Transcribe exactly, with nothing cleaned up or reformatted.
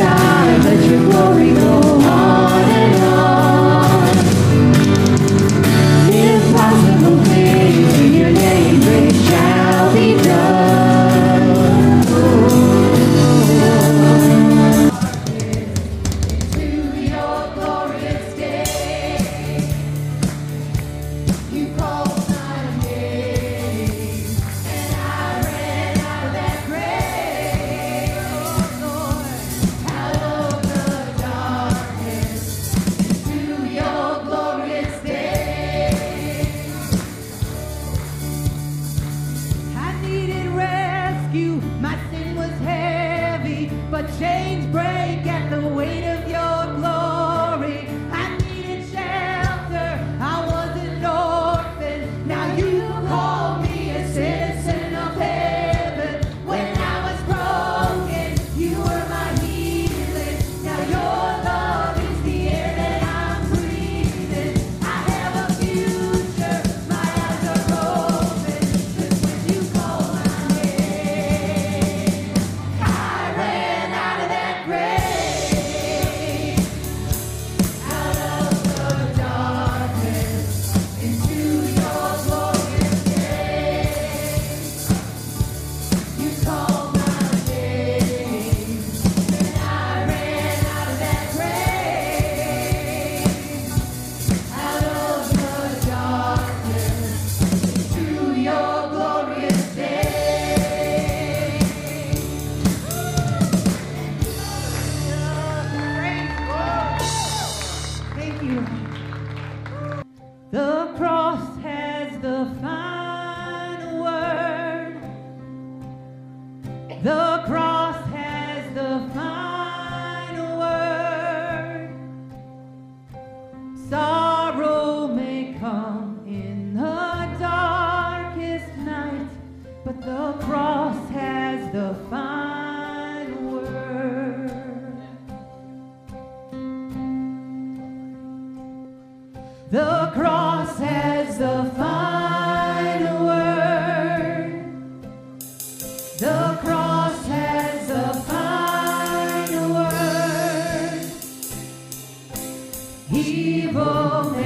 time, let your glory go on and on. Impossible things in your name, great shall be done. Into your glorious day, you called my name, and I ran out of that grave. Oh Lord, out of the darkness, into your glorious day. I needed rescue, my sin was heavy, but chains break at the weight of your glory. I needed shelter, I was an orphan, now you call me a citizen of heaven. When I was broken, you were my healing, now your love is the air that I'm breathing. I have a future, my eyes are open, 'cause when you call my name, I ran out of that grave, out of the darkness, into your glorious day. You called my name, and I ran out of that grave, out of the darkness, into your glorious day. Thank you. The cross has the final word. The cross has the final word. Sorrow may come in the darkest night, but the cross has the final word. The cross has the final word. The cross has the final word. Evil